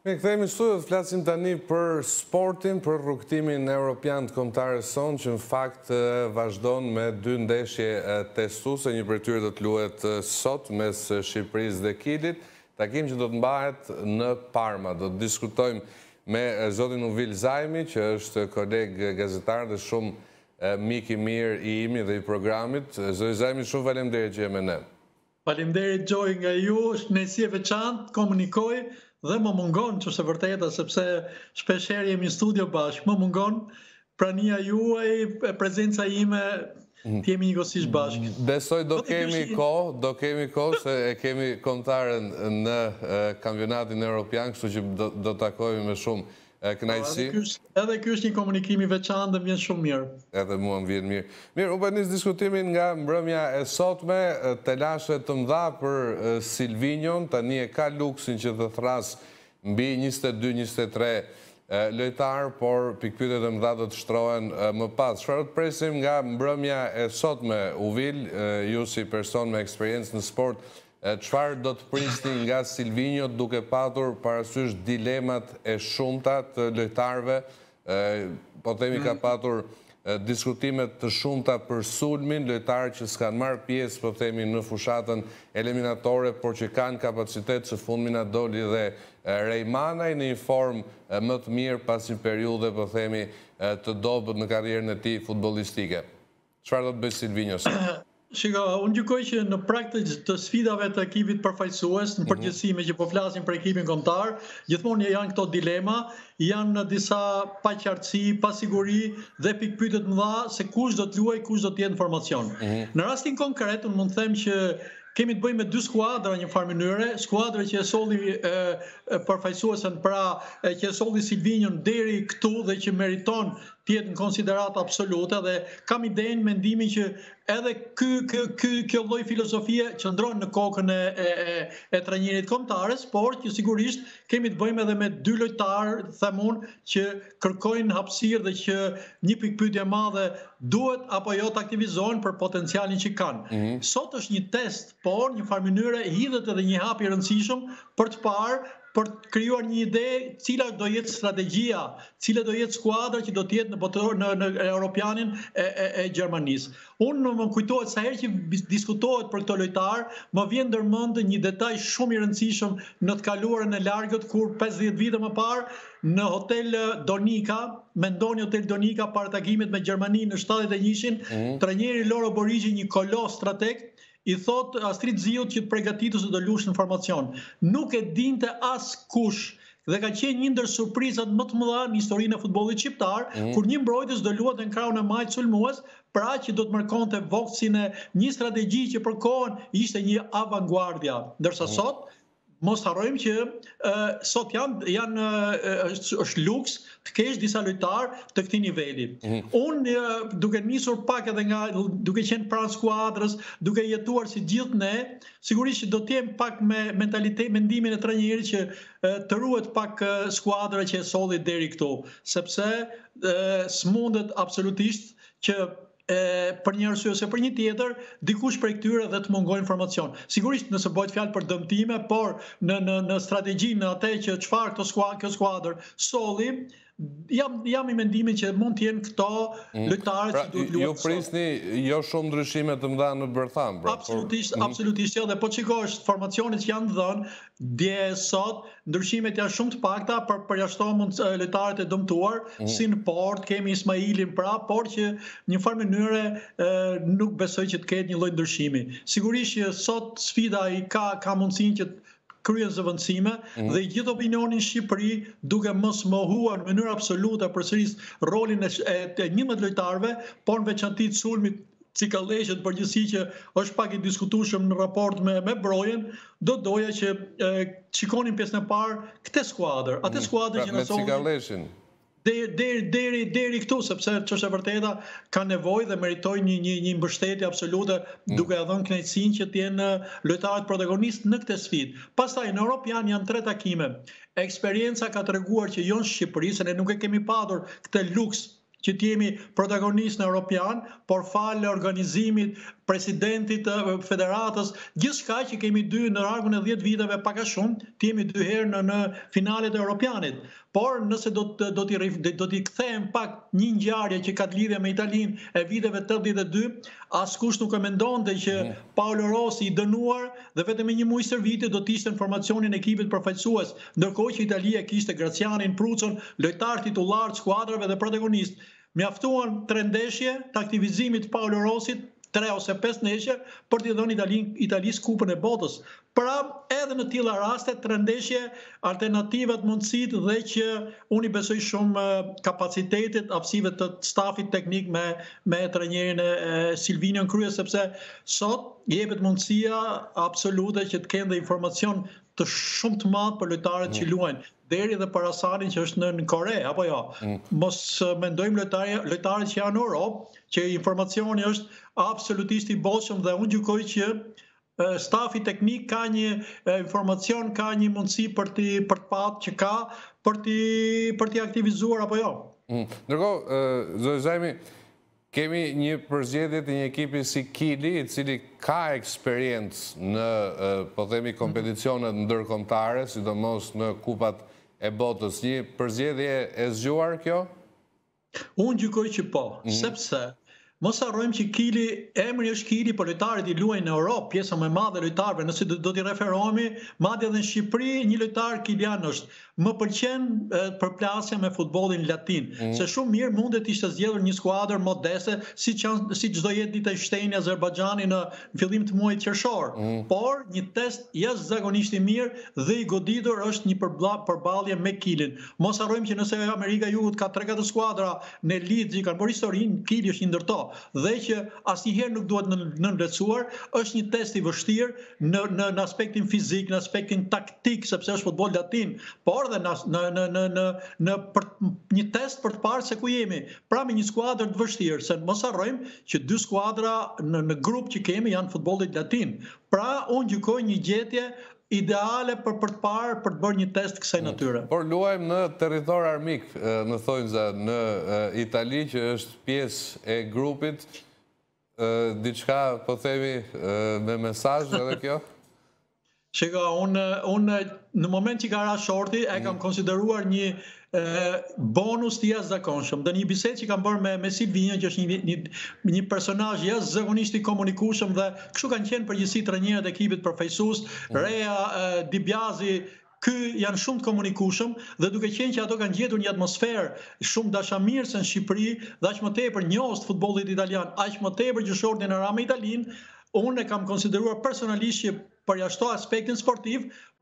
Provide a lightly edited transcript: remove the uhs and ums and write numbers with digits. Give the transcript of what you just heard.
Me kthehemi në studio të flasim tani për sportin, për rrugtimin evropian të kombëtarës sonë, që në fakt vazhdon me 2 ndeshje testuese, një prej tyre do të luhet sot mes Shqipërisë dhe Kilit, takim që do të mbahet në Parma. Do të diskutojmë me zotin Uvil Zajmi, që është koleg gazetar dhe shumë mik i mirë i imi dhe i programit. Zoti Zajmi, shumë faleminderit që je me ne. Faleminderit Gjoj nga ju, është nësi e veçantë, komunikoj dhe më mungon që është e vërteta, sepse shpeshherë jemi në studio bashkë, më mungon prania juaj, prezenca ime, të jemi njëkohësisht bashkë. Besoj do kemi kohë, se e kemi kombëtaren në kampionatin evropian, kështu që do takojmë me shumë kënaqësi. Edhe ky është një komunikim i veçantë dhe më vjen shumë mirë. Edhe mua më vjen mirë. Mirë, u nis diskutimin nga mbrëmja e sotme, telashe të mëdha për Silvinjon, tani e ka luksin që të thras mbi 22-23 lojtar, por pikpyetjet e mëdha do të shtrohen më pas. Çfarë të presim nga mbrëmja e sotme, Uvil, ju si person me eksperiencë në sport, çfarë do të prisni nga Silvinjo duke patur parasysh dilemat e shumta të lojtarëve, po themi ka patur diskutimet të shumta për sulmin, lojtarë që s'kanë marrë pjesë, po themi, në fushatën eliminatore, por që kanë kapacitet, së fundmi na doli dhe Rejmanaj në një formë më të mirë pas një periudhe, po themi, të dobët në karrierën e tij futbollistike. Çfarë do të bëjë Silvinjo? Shiko, unë gjykoj që në praktikë të sfidave të ekipit përfaqësues, në përgjithësi me që po flasim për ekipin kombëtar, gjithmonë janë këto dilema, janë disa paqartësi, pasiguri dhe pikpyetje të mëdha se kush do të luajë, kush do të jetë në formacion. Në rastin konkret, unë mund të them që kemi të bëjmë me 2 skuadra një farë mënyre, skuadra që e solli përfaqësuesen, pra që e solli Silvinjon deri këtu dhe që meriton të jetë në konsiderat absolute, dhe kam idenë, mendimin që edhe kjo lloj filozofie qëndron në kokën e trajnerit kombëtarës, por që sigurisht kemi të bëjmë edhe me 2 lojtarë, them unë, që kërkojnë hapësirë dhe që një pikpyetje e madhe duhet apo jo të aktivizohen për potencialin që kanë. Sot është një test, por në farë mënyre hidhet edhe një hap i rëndësishëm për të parë, për të krijuar një ide cila do jetë strategjia, cila do jetë skuadra që do të jetë në Europianin e Gjermanisë. Unë më kujtohet sa herë që diskutohet për këto lojtar, më vjen ndërmend një detaj shumë i rëndësishëm në të kaluarën e largët, kur 50 vite më parë në Hotel Donika, mendoni Hotel Donika para takimit me Gjermaninë në 71-shin, trajneri Loro Borigji, një kolos strateg, i thot Astrid Ziut që të përgatitur se do lush në formacion. Nuk e dinte as kush dhe ka qenë një ndër surprizat më të mëdha në historinë e futbollit shqiptar, kur një mbrojtës do luante në krahun e majt sulmues, pra që do të mërkonte voksin e një strategji që për kohën ishte një avanguardia. Ndërsa sot, mos harrojmë që sot është luks të kesh disa lojtarë të këtij niveli. Unë duke nisur pak edhe duke qenë pranë skuadrës, duke jetuar si gjithë ne, sigurisht që do të jem pak me mendimin e trajnerit që të ruhet pak skuadra që e solli deri këtu, sepse s'mundet absolutisht që për një arsye ose për një tjetër, dikush prej këtyre dhe të mungojë informacion. Sigurisht nëse bëhet fjalë për dëmtime, por në strategjinë, në atë që çfarë kjo skuadër solli, jam i mendimin që mund të jenë këto lojtarë që duhet luajnë. Ju prisni jo shumë ndryshime të mëdha në Bërtham, pra. Absolutisht jo, dhe po shikosh formacionet që janë dhënë dje sot, ndryshimet janë shumë të pakta, përjashtohen lojtarët e dëmtuar, si në port, kemi Ismailin pra, por që një farë mënyre nuk besoj që të ketë një lloj ndryshimi. Sigurisht që sot sfida ka mundësinë që kryen zëvendësime dhe i gjithë opinionin në Shqipëri duke mos mohuar në mënyrë absolute përsëris rolin e 11 lojtarëve, por në veçanti të sulmit Cikalleshet, përgjithësi që është pak i diskutueshëm në raport me Brojen, do doja që shikonin pjesën e parë këtë skuadër, atë skuadër që na solli deri këtu, sepse ç'është e vërteta ka nevojë dhe meritojnë një mbështetje absolute, duke dhënë kënaqësinë që të jenë lojtarët protagonistë në këtë sfidë. Pastaj në Europian janë 3 takime. Eksperienca ka treguar që jo në Shqipëri, se ne nuk e kemi patur këtë luks që të jemi protagonistë në Europian, por falë organizimit, presidentit të federatës, gjithçka që kemi dy në largun e 10 viteve pak a shumë, të jemi 2 herë në finalet e Europianit. Por nëse do t'i kthejmë pak një ngjarje që ka të lidhje me Italinë e viteve 82, askush nuk e mendonte që Paolo Rossi i dënuar dhe vetëm me një muaj stërvitje do të ishte në formacionin e ekipit përfaqësues, ndërkohë që Italia kishte Gracianin, Prucon, lojtar titullar të skuadrave dhe protagonist. Mjaftuan 3 ndeshje të aktivizimit të Paolo Rossit, 3 ose 5 ndeshje për t'i dhënë Italisë kupën e botës. Pra, edhe në tilla raste, 3 ndeshje, alternativat, mundësitë dhe që unë i besoj shumë kapacitetit, aftësive të stafit teknik me trajnerin e Silvinion kryes, sepse sot jepet mundësia absolute që të kenë dhe informacion të shumë të madh për lojtarët që luajnë. Deri dhe për Asanin që është në Kore, apo jo. Mos mendojmë lojtarët që janë në Europë, që informacioni është absolutisht i bollshëm dhe unë gjykoj që stafi teknik ka një informacion, ka një mundësi për të patë që ka për t'i aktivizuar apo jo. Ndërkohë, zoti Zajmi, kemi një përzgjedhje të një ekipi si Kili, i cili ka eksperiencë në, po themi, kompeticionet ndërkombëtare, sidomos në kupat e botës. Një përzgjedhje e zgjuar kjo? Unë gjykoj që po, sepse mos harrojmë që Kili, emri është Kili, por lojtarët i luajnë në Europë, pjesa më e madhe e lojtarëve, nëse do t'i referohemi, madje edhe në Shqipëri, një lojtar Kilian është. Më pëlqen përplasja me futbollin latin, se shumë mirë mundet ishte zgjedhur një skuadër modeste, si çdo jetë Liechtensteini, Azerbajxhani në fillim të muajit qershor. Por një test jashtëzakonisht i mirë dhe i goditur është një përballje me Kilin. Mos harrojmë që nëse Amerika e Jugut ka 3-4 skuadra në elite që kanë bërë historinë, Kili është një ndër to, dhe që asnjëherë nuk duhet nënvlerësuar, është një test i vështirë në aspektin fizik, në aspektin taktik, sepse është futboll latin, por dhe në një test për të parë se ku jemi. Pra me një skuadër të vështirë, se mos harrojmë që 2 skuadra në grup që kemi janë futbollit latin. Pra unë gjykoj një gjetje ideale për të parë, për të bërë një test kësaj natyre. Por luajmë në territor armik, në thonjza, në Itali, që është pjesë e grupit, diçka, po themi, me mesazh edhe kjo? Shiko, unë në moment që ka ra shorti, e kam konsideruar një bonus të jashtëzakonshëm. Dhe një bisedë që kam bërë me Silvinion, që është një personazh jashtëzakonisht i komunikueshëm dhe kështu kanë qenë përgjithësi trajnerët e ekipit përfaqësues, Rea, Dibiazi, ky janë shumë të komunikueshëm dhe duke qenë që ato kanë gjetur një atmosferë shumë dashamirëse në Shqipëri dhe aq më tepër njohës të futbollit italian, aq më tepër që shortin e ra me Italinë, unë e kam konsideruar personalisht që përjashto aspektin sportiv,